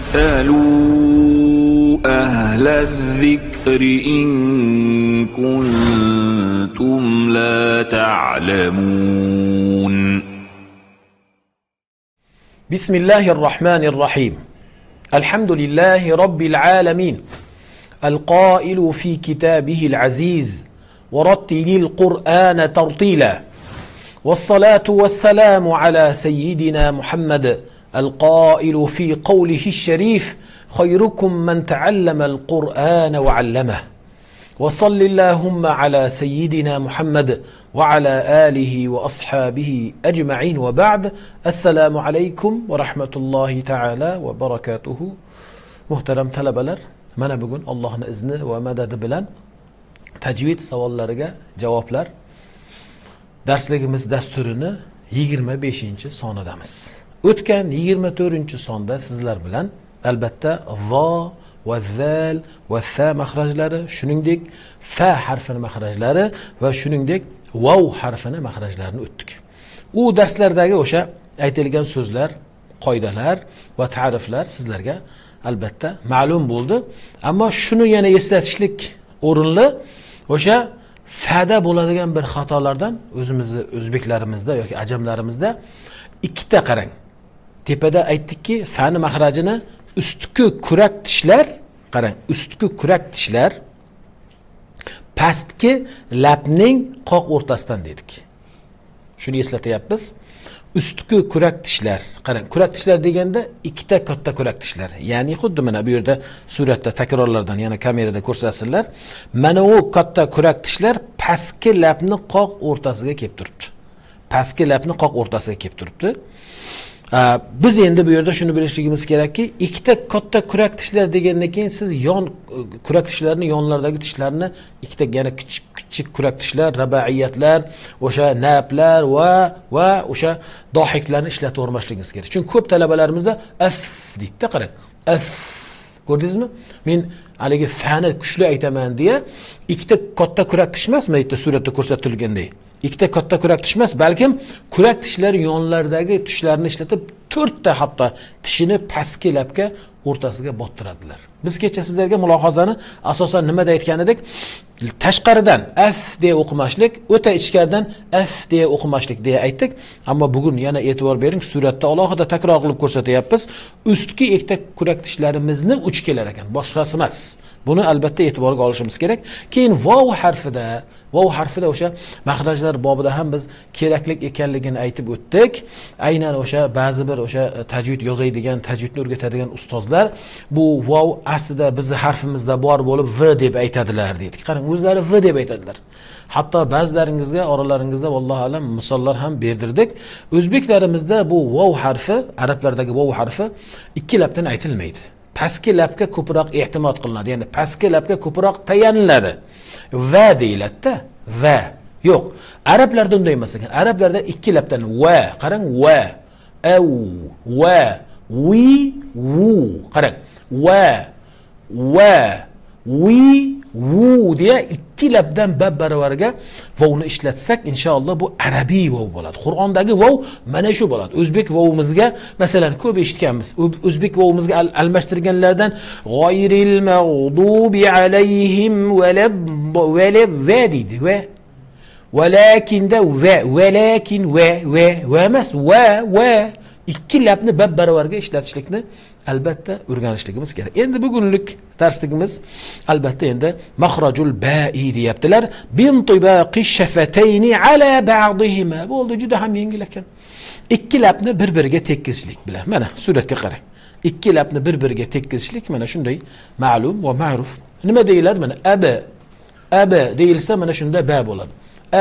فاسألوا أهل الذكر إن كنتم لا تعلمون. بسم الله الرحمن الرحيم. الحمد لله رب العالمين القائل في كتابه العزيز ورتل القرآن ترتيلا، والصلاة والسلام على سيدنا محمد القائل في قوله الشريف خيركم من تعلم القرآن وعلمه، وصل اللهم على سيدنا محمد وعلى آله وأصحابه أجمعين، وبعد. السلام عليكم ورحمة الله تعالى وبركاته. Muhtaram talabalar, mana bugun Allohning izni va madadi bilan tajvid savollariga javoblar darsligimiz dasturini 25-sonidamiz. O'tgan 24-sonda sizlar bilan albatta vo va zal va sa mahrajlari, shuningdek fa harfini mahrajlari va shuningdek vav harfini mahrajlarini o'tdik. U darslardagi o'sha aytilgan so'zlar, qoidalar va ta'riflar sizlarga albatta ma'lum bo'ldi. Ammo shuni yana eslatishlik o'rinli, o'sha fada bo'ladigan bir xatolardan o'zimizni o'zbeklarimizda yoki ajamlarimizda ikkita qarang. Tepada aytdikki, fani mahrajini ustki kurak tishlar, qarang, ustki kurak tishlar pastki labning qoq o'rtasidan dedik. Shuni eslatyapmiz. Ustki kurak tishlar, qarang, kurak tishlar deganda ikkita katta kurak tishlar. Ya'ni xuddi mana bu yerda suratda takrorlardan yana kamerada ko'rsatsinlar. Mana u katta kurak tishlar pastki labni qoq o'rtasiga kelib turibdi. Pastki labni qoq o'rtasiga kelib turibdi. Biz endi bu yerda shuni bilishligimiz kerakki, ikkita katta kurak tishlar degandan keyin siz yon kurak tishlarni, yonlardagi tishlarni ikkita yana kichik kurak tishlar, rabaiyatlar, o'sha nablar va o'sha dohiklarni ishlatib o'rmashligingiz kerak. Chunki ko'p talabalarimizda af deydi, qarang. Af. Ko'rdingizmi? Men haligi fani kuchli aytaman deya ikkita katta kurak tish emasmi, bu yerda suratda ko'rsatilgandek. Ikkita katta kurak tish emas, balkim kurak tishlar yonlaridagi tishlarni ishlatib 4 ta hatto tishini pastki labga o'rtasiga bottiradilar. Biz kecha sizlarga mulohazani asosan nimada aytgan edik? Tashqaridan af deya o'qimashlik, o'ta ichkaridan af deya o'qimashlik deya aytdik. Ammo bugun yana e'tibor bering, suratda alohida takror qilib ko'rsatyapmiz. Ustki ikkita kurak tishlarimizni uch kelar ekan, boshqasi emas. Buni albatta e'tiborga olishimiz kerak. Keyin vav harfida o'sha mahrajlar bobida ham biz keraklik ekanligini aytib o'tdik. Aynan o'sha ba'zi bir o'sha tajvid yozaydigan, tajvidni o'rgatadigan ustozlar bu vav aslida bizning harfimizda bor bo'lib v deb aytadilar dedik. Qarang, o'zlari v deb aytadilar. Hatto ba'zilaringizga oralaringizda vallohu alam misollar ham berdirdik. O'zbeklarimizda bu vav harfi, arablardagi vav harfi ikki labdan aytilmaydi. Pastki labga ko'proq ehtimot qilinadi. Ya'ni pastki labga ko'proq tayaniladi. Va deyiladi-da. Va. Yo'q. Arablarda unday emas ekan. Arablarda ikki labdan va, qarang, va, au, va, wi, wu. Qarang. Va, wi, wu deya ikki labdan baravariga vovni ishlatsak, inshaalloh bu arabiy vov bo'ladi. Qur'ondagi vov mana shu bo'ladi. O'zbek vovimizga masalan ko'p eshitganmiz. O'zbek vovimizga almashtirganlardan g'oyril mag'dubi alayhim va deydi. Valakinda valakin va emas, va ikki labni baravarga ishlatishlikni albatta o'rganishligimiz kerak. Endi bugunlik darsligimiz albatta endi mahrajul ba'i deyaptilar. Bintibaqi shafatayni ala ba'dihima. Bo'ldi, juda ham yengil ekan. Ikki labni bir-biriga tekkizishlik bilan. Mana suratga qarang. Ikki labni bir-biriga tekkizishlik mana shunday ma'lum va ma'ruf. Nima deyiladi? Mana aba deyilsa mana shunda ba bo'ladi.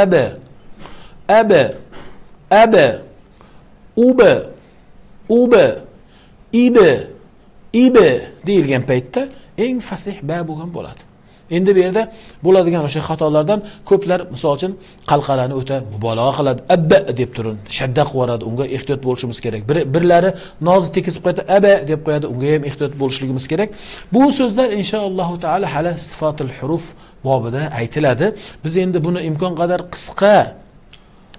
Aba uba ibe deyilgan paytda eng fasih ba bo'lgan bo'ladi. Endi bu yerda bo'ladigan o'sha xatolardan ko'plar misol uchun qalqalarni o'ta mubolag'a qiladi. Abba deb turib, shadda qilib, unga ehtiyot bo'lishimiz kerak. Birlari nozik tekisib qo'yadi, aba deb qo'yadi, unga ham ehtiyot bo'lishligimiz kerak. Bu so'zlar inshaalloh taolo hali sifatul huruf bobida aytiladi. Biz endi buni imkon qadar qisqa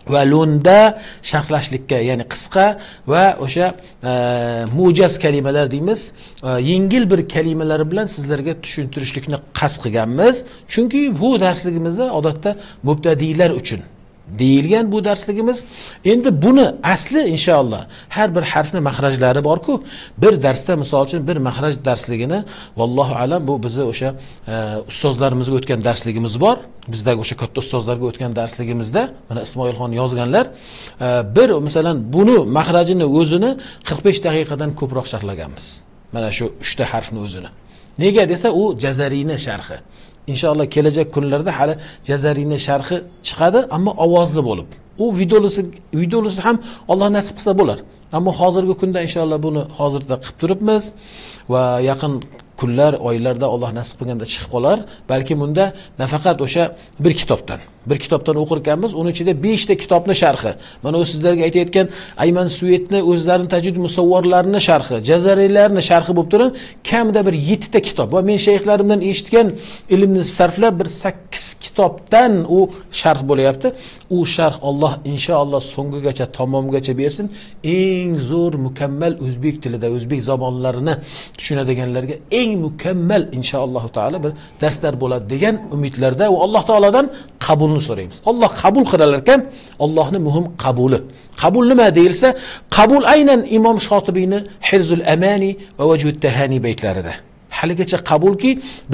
va lo'nda sharhlashlikka, ya'ni qisqa va o'sha mo'jaz kalimalar deymiz, yengil bir kalimalar bilan sizlarga tushuntirishlikni qasd qilganmiz. Chunki bu darsligimizda odatda mubtadiylar uchun deyilgan bu darsligimiz. Endi buni asli inshaalloh har bir harfni mahrajlari bor-ku, bir darsda misol uchun bir mahraj darsligini vallohu alam bu bizni o'sha ustozlarimizga o'tgan darsligimiz bor. Bizdagi o'sha katta ustozlarga o'tgan darsligimizda mana Ismoilxon yozganlar. Bir masalan buni mahrajini o'zini 45 daqiqadan ko'proq sharhlaganmiz. Mana shu 3 ta harfni o'zini. Nega desa, u Jazariyni sharhi. İnşallah kelajak kunlarda hali Jazariyni sharhi chiqadi, ammo ovozli bo'lib. U videolisi ham Alloh nasib qilsa bo'lar. Ammo hozirgi kunda inshaalloh buni hozirda qilib turibmiz va yaqin kunlar, oylarda Alloh nasib qilganda chiqib qolar. Balki bunda nafaqat o'sha bir kitobdan o'qir ekanmiz, uning ichida 5 ta kitobning sharhi. Mana o sizlarga aytayotgan Ayman Suyetni o'zlarining tajvid musavvarlarining sharhi, Jazariylarning sharhi bo'lib turib, kamida bir 7 ta kitob va men shayxlarimdan eshitgan ilmni sarflab bir 8 kitobdan u sharh bo'layapti. U sharh Alloh inshaalloh so'ngigacha, tamomgacha bersin. Eng zo'r, mukammal o'zbek tilida, o'zbek zamonlarini tushunadiganlarga eng mukammal inshaalloh taolo bir darslar bo'ladi degan umidlarda va Alloh taoladan qabulni so'raymiz. Alloh qabul qilar ekan, Allohning muhim qabuli. Qabul nima deyilsa, qabul aynan Imom Shotibiyni Hirzul Amani va Vajhut Tahani baytlarida. Haligacha qabulki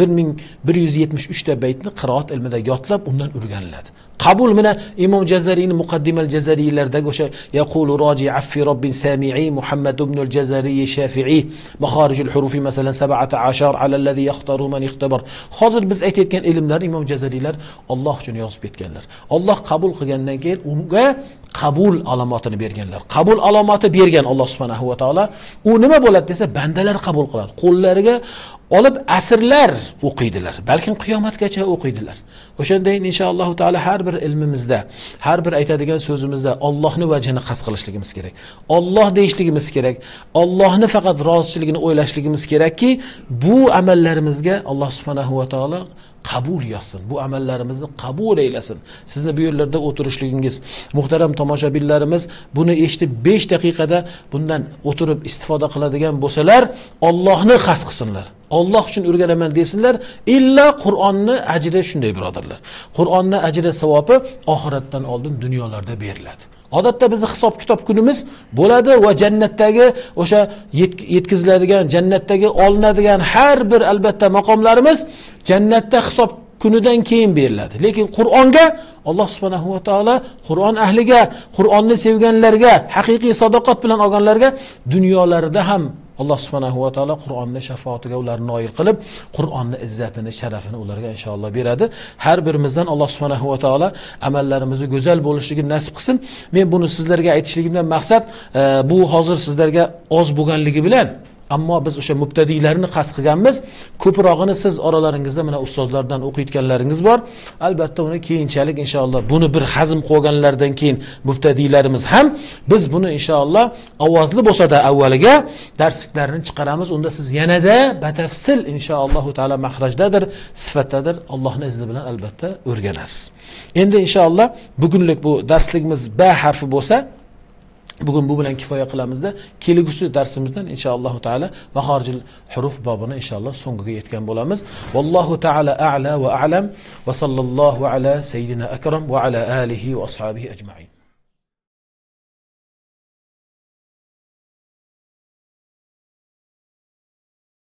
1173 ta baytni qiroat ilmida yodlab undan o'rganiladi. Qabul mana Imom Jazariyning Muqaddimal Jazariylardagi o'sha yaqulu roji affi robbin sami'i Muhammad ibn al-Jazariy Shafi'i makharijul hurufi masalan 17 ala allazi yaxtaru man ixtabar. Hozir biz aytayotgan ilmlar Imom Jazariylar Alloh uchun yozib ketganlar. Alloh qabul qilgandan keyin unga qabul alomotini berganlar. Qabul alomati bergan Alloh subhanahu va taolo. U nima bo'ladi desa, bandalar qabul qiladi. Qo'llariga olib asrlar o'qiydilar. Balki qiyomatgacha o'qiydilar. O'shanday inshaalloh taolo har bir ilmimizda, har bir aytadigan so'zimizda Allohning vajhini qasd qilishligimiz kerak. Alloh deyishligimiz kerak. Allohning faqat rozichiligini o'ylashligimiz kerakki, bu amallarimizga Alloh subhanahu va taolo qabul yozsin. Bu amallarimizni qabul eylasin. Sizni bu yerlarda o'tirishligingiz, muhtaram tomoshabinlarimiz buni eshitib 5 daqiqada bundan o'tirib istifoda qiladigan bo'lsalar, Allohni qasd qilsinlar. Alloh uchun o'rganaman desinlar. Illa Qur'onni ajri shunday birodarlar. Qur'onni ajri savobi oxiratdan oldin dunyolarda beriladi. Odatda bizni hisob kitob kunimiz bo'ladi va jannatdagi o'sha yetkaziladigan, jannatdagi olinadigan har bir albatta maqomlarimiz jannatda hisob kunidan keyin beriladi. Lekin Qur'onga Alloh subhanahu va taolo Qur'on ahliga, Qur'onni sevganlarga, haqiqiy sadoqat bilan olganlarga dunyolarida ham Alloh subhanahu va taolo Qur'onni shafoatiga ularni noil qilib, Qur'onni izzatini, sharafini ularga inshaalloh beradi. Har birimizdan Alloh subhanahu va taolo amallarimizni go'zal bo'lishligini nasib qilsin. Men buni sizlarga aytishligimdan maqsad bu hozir sizlarga oz bo'lganligi bilan, ammo biz o'sha mubtadiylarni qasd qilganmiz. Ko'prog'ini siz oralaringizda mana ustozlardan o'qiyotganlaringiz bor. Albatta uni keyinchalik inshaalloh buni bir hazm qilganlardan keyin mubtadiylarimiz ham biz buni inshaalloh ovozli bo'lsa-da avvaliga darsliklarini chiqaramiz. Unda siz yanada batafsil inshaalloh taolo mahrajdadir, sifatdadir Allohning izni bilan albatta o'rganasiz. Endi inshaalloh bugunlik bu darsligimiz ba harfi bo'lsa, bugun bu bilan kifoya qilamizda. Kelgusi darsimizdan inshaalloh taolo maharijul huruf bobini inshaalloh so'ngiga yetgan bo'lamiz. Vallohu taolo a'la va a'lam va sallallohu ala sayyidina akram va ala alihi va ashabihi ajma'in.